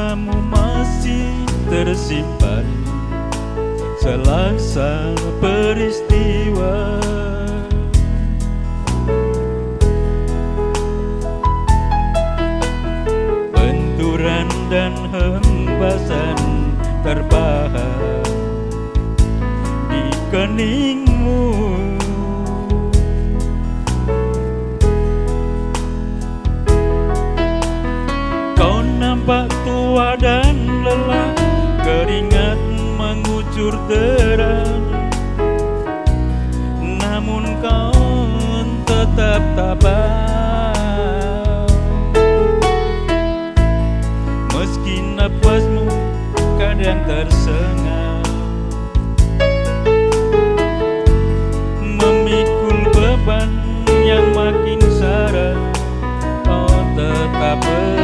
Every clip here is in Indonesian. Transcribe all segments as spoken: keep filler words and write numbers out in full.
rasamu masih tersimpan selaksa peristiwa. Benturan dan hembasan terpahat di keningmu. Kau nampak tua dan lelah, keringat mengucur deras, namun kau tetap tabah. Meski napasmu kadang tersengal, memikul beban yang makin sara, kau tetap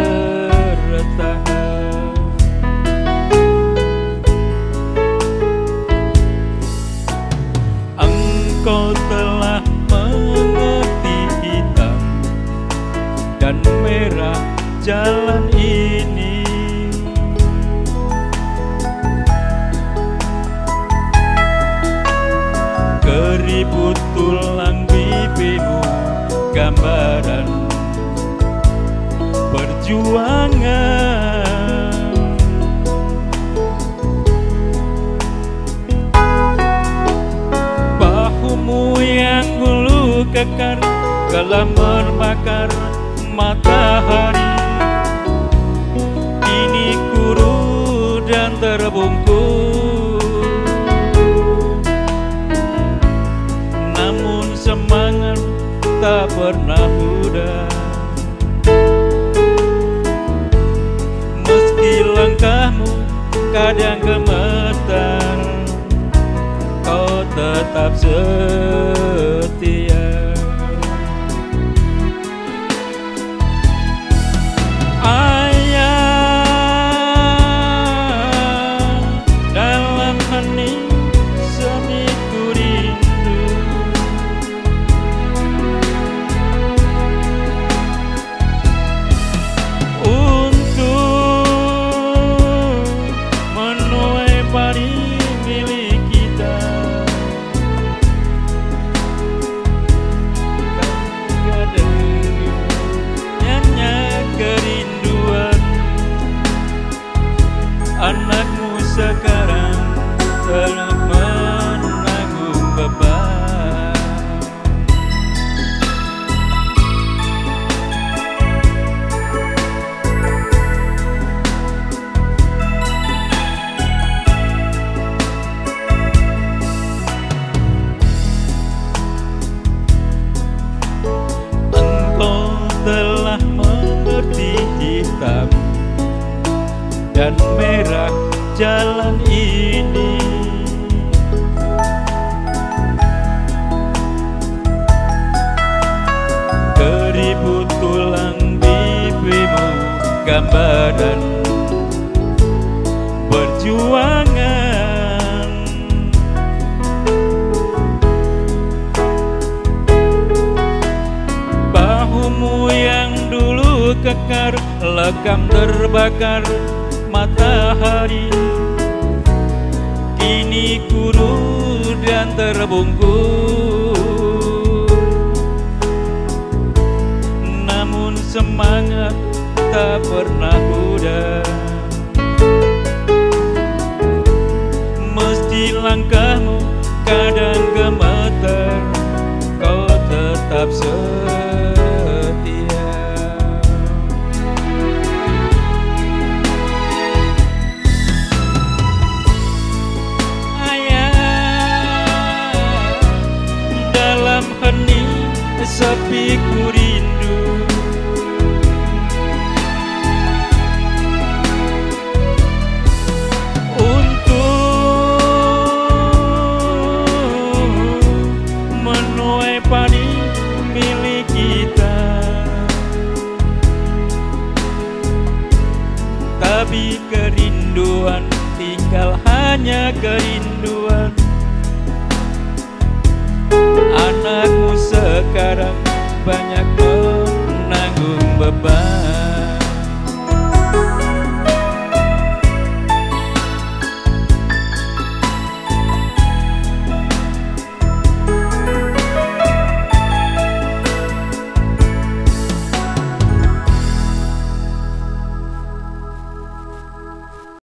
bertahan. Engkau telah mengerti hitam dan merah jalan ini. Keriput tulang pipimu gambaran perjuangan. Bahumu yang dulu kekar gelap membakar matahari, kini kuru dan terbungkus. Namun semangat tak pernah pudar. Meski langkahmu kadang gemetar, kau tetap setia. Ayah, dalam hening semiku rindu, untuk menuai padi milik kita. Kerinduan anakmu sekarang telah menanggung beban. Engkau telah mengerti hitam dan merah jalan ini. Keriput tulang pipimu gambaran perjuangan. Bahumu yang dulu kekar lekam terbakar matahari, kini kuru dan terbungkus. Namun semangat tak pernah pudar. Meski langkahmu kadang gemetar, kau tetap setia. Hening sepi ku rindu, untuk menuai padi milik kita. Tapi kerinduan tinggal hanya kerinduan. Anakmu sekarang banyak menanggung beban.